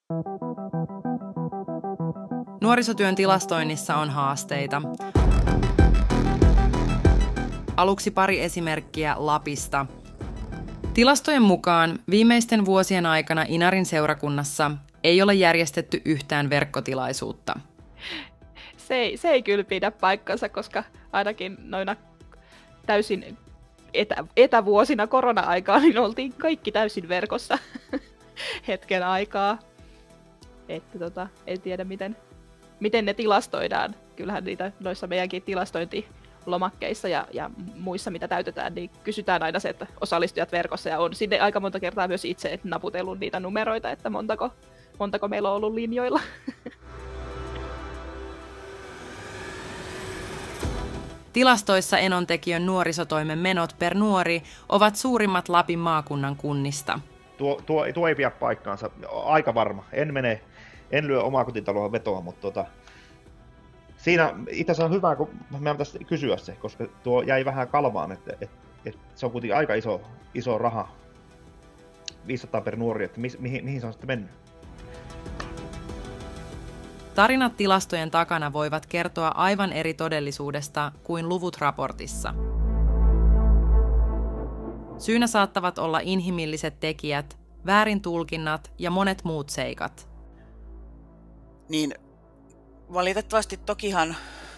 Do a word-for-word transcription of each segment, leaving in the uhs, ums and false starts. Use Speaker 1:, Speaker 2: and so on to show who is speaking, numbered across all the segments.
Speaker 1: Nuorisotyön tilastoinnissa on haasteita. Aluksi pari esimerkkiä Lapista. Tilastojen mukaan viimeisten vuosien aikana Inarin seurakunnassa ei ole järjestetty yhtään verkkotilaisuutta.
Speaker 2: Se ei, se ei kyllä pidä paikkansa, koska ainakin noina täysin etä, etävuosina korona-aikaa niin oltiin kaikki täysin verkossa hetken aikaa. Että tota, en tiedä miten, miten ne tilastoidaan. Kyllähän niitä noissa meidänkin tilastointilomakkeissa ja, ja muissa mitä täytetään, niin kysytään aina se, että osallistujat verkossa ja on sinne aika monta kertaa myös itse naputellut niitä numeroita, että montako, montako meillä on ollut linjoilla.
Speaker 1: Tilastoissa Enontekiön nuorisotoimen menot per nuori ovat suurimmat Lapin maakunnan kunnista.
Speaker 3: Tuo, tuo, tuo ei pidä paikkaansa. Aika varma. En mene, en lyö omaa kotitaloa vetoa, mutta tota, siinä itse asiassa on hyvä, kun meidän pitäisi kysyä se, koska tuo jäi vähän kalvaan, että, että, että se on kuitenkin aika iso, iso raha, viisisataa per nuori, että mi, mihin, mihin se on sitten mennyt.
Speaker 1: Tarinat tilastojen takana voivat kertoa aivan eri todellisuudesta kuin luvut raportissa. Syynä saattavat olla inhimilliset tekijät, väärin tulkinnat ja monet muut seikat.
Speaker 4: Niin valitettavasti tokihan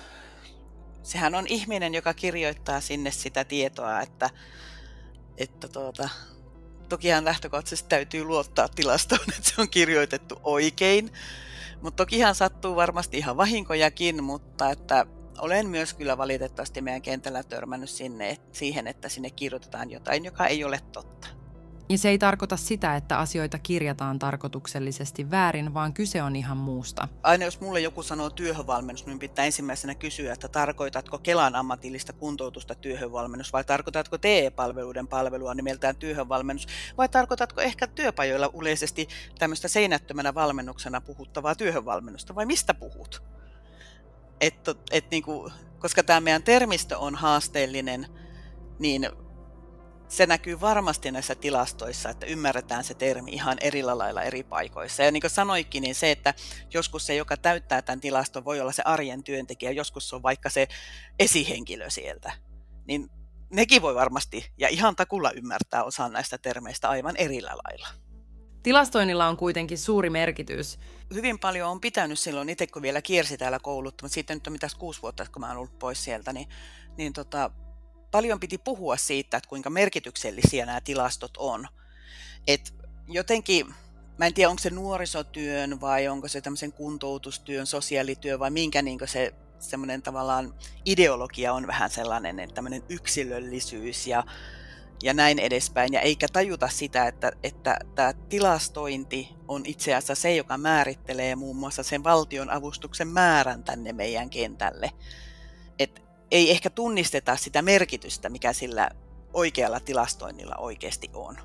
Speaker 4: sehän on ihminen, joka kirjoittaa sinne sitä tietoa, että, että tuota, tokihan lähtökohtaisesti täytyy luottaa tilastoon, että se on kirjoitettu oikein. Mutta tokihan sattuu varmasti ihan vahinkojakin, mutta että olen myös kyllä valitettavasti meidän kentällä törmännyt sinne, siihen, että sinne kirjoitetaan jotain, joka ei ole totta.
Speaker 1: Ja se ei tarkoita sitä, että asioita kirjataan tarkoituksellisesti väärin, vaan kyse on ihan muusta.
Speaker 4: Aina jos mulle joku sanoo työhönvalmennus, niin pitää ensimmäisenä kysyä, että tarkoitatko Kelan ammatillista kuntoutusta työhönvalmennus, vai tarkoitatko T E-palveluiden palvelua nimeltään työhönvalmennus, vai tarkoitatko ehkä työpajoilla yleisesti tämmöistä seinättömänä valmennuksena puhuttavaa työhönvalmennusta, vai mistä puhut? Et, et niinku, koska tämä meidän termistö on haasteellinen, niin se näkyy varmasti näissä tilastoissa, että ymmärretään se termi ihan eri lailla eri paikoissa. Ja niin kuin sanoikin, niin se, että joskus se, joka täyttää tämän tilaston, voi olla se arjen työntekijä, joskus se on vaikka se esihenkilö sieltä. Niin nekin voi varmasti ja ihan takulla ymmärtää osan näistä termeistä aivan eri lailla.
Speaker 1: Tilastoinnilla on kuitenkin suuri merkitys.
Speaker 4: Hyvin paljon on pitänyt silloin, itse kun vielä kiersi täällä koulutta, mutta sitten nyt on mitäs kuusi vuotta, kun mä oon ollut pois sieltä, niin, niin tota, paljon piti puhua siitä, että kuinka merkityksellisiä nämä tilastot on. Et jotenkin, mä en tiedä, onko se nuorisotyön vai onko se tämmöisen kuntoutustyön, sosiaalityö vai minkä niin se semmoinen tavallaan ideologia on vähän sellainen, että tämmöinen yksilöllisyys ja, ja näin edespäin. Ja eikä tajuta sitä, että, että tämä tilastointi on itse asiassa se, joka määrittelee muun muassa sen valtion avustuksen määrän tänne meidän kentälle. Et ei ehkä tunnisteta sitä merkitystä, mikä sillä oikealla tilastoinnilla oikeasti on.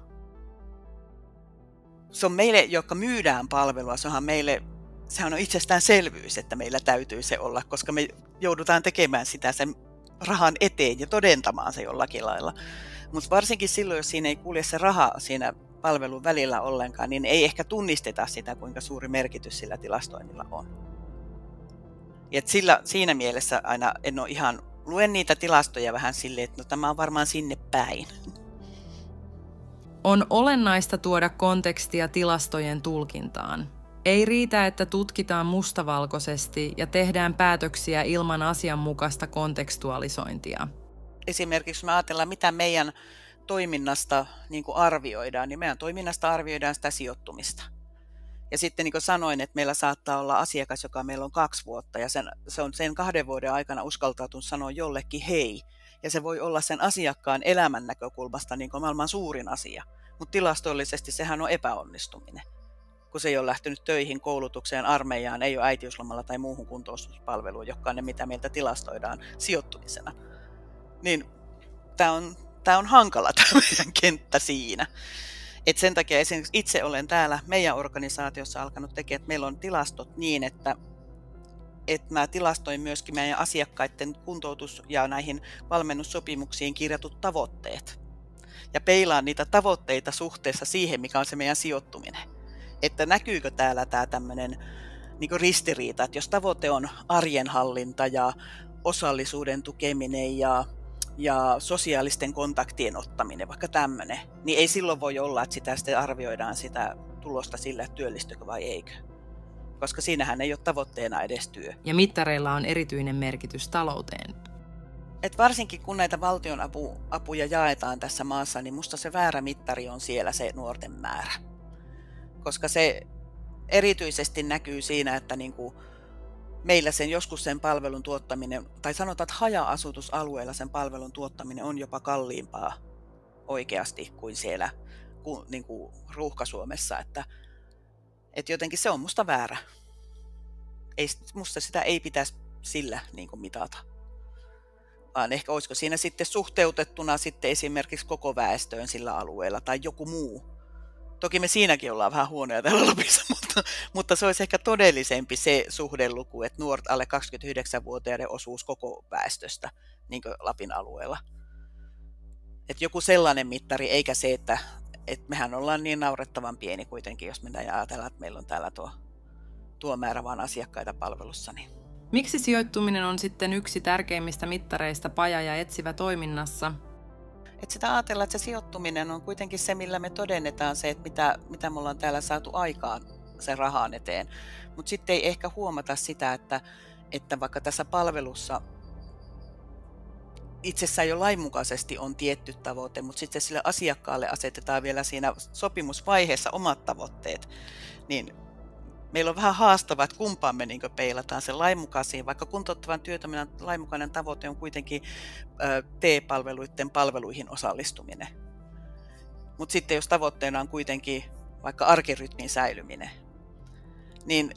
Speaker 4: Se on meille, jotka myydään palvelua, se onhan meille, sehän on itsestäänselvyys, että meillä täytyy se olla, koska me joudutaan tekemään sitä sen rahan eteen ja todentamaan se jollakin lailla. Mutta varsinkin silloin, jos siinä ei kulje se raha siinä palvelun välillä ollenkaan, niin ei ehkä tunnisteta sitä, kuinka suuri merkitys sillä tilastoinnilla on. Et sillä, siinä mielessä aina en ole ihan, luen niitä tilastoja vähän silleen, että no, tämä on varmaan sinne päin.
Speaker 1: On olennaista tuoda kontekstia tilastojen tulkintaan. Ei riitä, että tutkitaan mustavalkoisesti ja tehdään päätöksiä ilman asianmukaista kontekstualisointia.
Speaker 4: Esimerkiksi me ajatellaan, mitä meidän toiminnasta niin kuin arvioidaan, niin meidän toiminnasta arvioidaan sitä sijoittumista. Ja sitten niin kuin sanoin, että meillä saattaa olla asiakas, joka meillä on kaksi vuotta, ja sen, se on sen kahden vuoden aikana uskaltautunut sanoa jollekin hei. Ja se voi olla sen asiakkaan elämän näkökulmasta niin kuin maailman suurin asia. Mutta tilastollisesti sehän on epäonnistuminen. Kun se ei ole lähtenyt töihin, koulutukseen, armeijaan, ei ole äitiyslomalla tai muuhun kuntoutuspalveluun, joka on ne, mitä meiltä tilastoidaan sijoittumisena. Niin tämä on, tää on hankala tämä meidän kenttä siinä. Et sen takia esimerkiksi itse olen täällä meidän organisaatiossa alkanut tekemään, että meillä on tilastot niin, että, että mä tilastoin myöskin meidän asiakkaiden kuntoutus- ja näihin valmennussopimuksiin kirjatut tavoitteet. Ja peilaan niitä tavoitteita suhteessa siihen, mikä on se meidän sijoittuminen. että näkyykö täällä tämä tämmöinen niin ristiriita, että jos tavoite on arjenhallinta ja osallisuuden tukeminen ja, ja sosiaalisten kontaktien ottaminen, vaikka tämmöinen, niin ei silloin voi olla, että sitä sitten arvioidaan sitä tulosta sillä, että työllistykö vai eikö. Koska siinähän ei ole tavoitteena edes työ.
Speaker 1: Ja mittareilla on erityinen merkitys talouteen.
Speaker 4: Et varsinkin kun näitä valtion apu, apuja jaetaan tässä maassa, niin musta se väärä mittari on siellä se nuorten määrä. Koska se erityisesti näkyy siinä, että niinku meillä sen joskus sen palvelun tuottaminen, tai sanotaan, että haja-asutusalueella sen palvelun tuottaminen on jopa kalliimpaa oikeasti kuin siellä kuin, niinku Ruuhka-Suomessa. Että, että jotenkin se on musta väärä. Ei, musta sitä ei pitäisi sillä niinku mitata. Vaan ehkä olisiko siinä sitten suhteutettuna sitten esimerkiksi koko väestöön sillä alueella tai joku muu. Toki me siinäkin ollaan vähän huonoja täällä Lapissa, mutta, mutta se olisi ehkä todellisempi se suhdeluku, että nuoret alle kaksikymmentäyhdeksän-vuotiaiden osuus koko väestöstä niin kuin Lapin alueella. Että joku sellainen mittari, eikä se, että, että mehän ollaan niin naurettavan pieni kuitenkin, jos mennään ajatellaan, että meillä on täällä tuo, tuo määrä vaan asiakkaita palvelussa. Niin.
Speaker 1: Miksi sijoittuminen on sitten yksi tärkeimmistä mittareista paja- ja etsivä toiminnassa?
Speaker 4: Että sitä ajatellaan, että se sijoittuminen on kuitenkin se, millä me todennetaan se, että mitä, mitä me ollaan täällä saatu aikaan sen rahan eteen. Mutta sitten ei ehkä huomata sitä, että, että vaikka tässä palvelussa itsessään jo lainmukaisesti on tietty tavoite, mutta sitten sille asiakkaalle asetetaan vielä siinä sopimusvaiheessa omat tavoitteet, niin meillä on vähän haastavaa, että kumpaan me niin peilataan sen lainmukaisiin, vaikka kuntouttavan työtoiminnan lainmukainen tavoite on kuitenkin T E-palveluiden palveluihin osallistuminen. Mutta sitten jos tavoitteena on kuitenkin vaikka arkirytmin säilyminen, niin,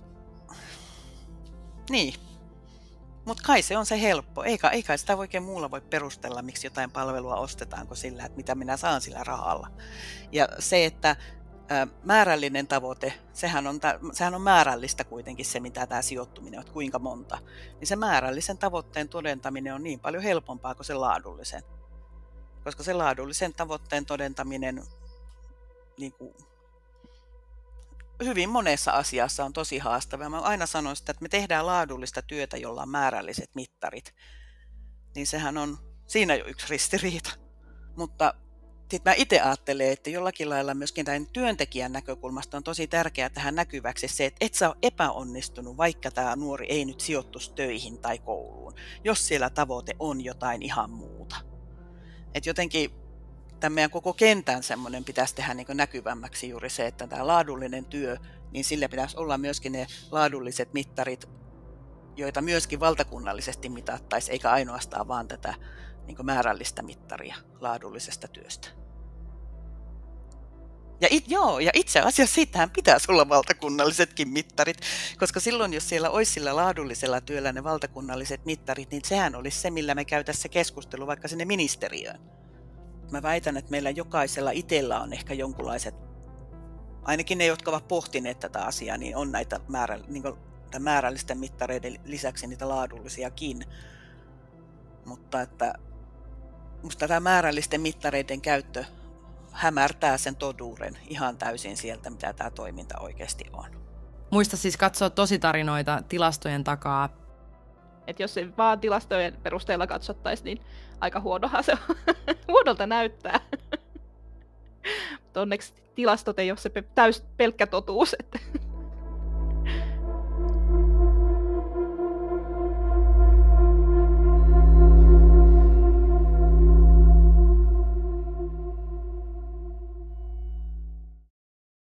Speaker 4: niin. Mutta kai se on se helppo. Eikä, eikä sitä oikein muulla voi perustella, miksi jotain palvelua ostetaanko sillä, että mitä minä saan sillä rahalla. Ja se, että määrällinen tavoite, sehän on, sehän on määrällistä kuitenkin se, mitä tämä sijoittuminen on, että kuinka monta. Niin se määrällisen tavoitteen todentaminen on niin paljon helpompaa kuin se laadullisen. Koska se laadullisen tavoitteen todentaminen niin kuin, hyvin monessa asiassa on tosi haastavaa. Mä aina sanon sitä, että me tehdään laadullista työtä, jolla on määrälliset mittarit. Niin sehän on siinä jo yksi ristiriita. Mutta sitten mä itse ajattelen, että jollakin lailla myöskin tämän työntekijän näkökulmasta on tosi tärkeää tähän näkyväksi se, että et sä ole epäonnistunut, vaikka tämä nuori ei nyt sijoittuisi töihin tai kouluun, jos siellä tavoite on jotain ihan muuta. Et jotenkin tämän meidän koko kentän semmoinen pitäisi tehdä niin kuin näkyvämmäksi juuri se, että tämä laadullinen työ, niin sillä pitäisi olla myöskin ne laadulliset mittarit, joita myöskin valtakunnallisesti mitattaisiin, eikä ainoastaan vaan tätä niin kuin määrällistä mittaria laadullisesta työstä. Ja, it, joo, ja itse asiassa siitähän pitäisi olla valtakunnallisetkin mittarit, koska silloin, jos siellä olisi sillä laadullisella työllä ne valtakunnalliset mittarit, niin sehän olisi se, millä me käytäisiin se keskustelu vaikka sinne ministeriöön. Mä väitän, että meillä jokaisella itsellä on ehkä jonkunlaiset, ainakin ne, jotka ovat pohtineet tätä asiaa, niin on näitä määrä, niin kuin, määrällisten mittareiden lisäksi niitä laadullisiakin. Mutta että musta tämä määrällisten mittareiden käyttö hämärtää sen totuuden ihan täysin sieltä, mitä tämä toiminta oikeasti on.
Speaker 1: Muista siis katsoa tositarinoita tilastojen takaa.
Speaker 2: Et jos se vaan tilastojen perusteella katsottaisiin, niin aika huonohan se on. Huonolta näyttää. Mutta onneksi tilastot ei ole se täys pelkkä totuus. Että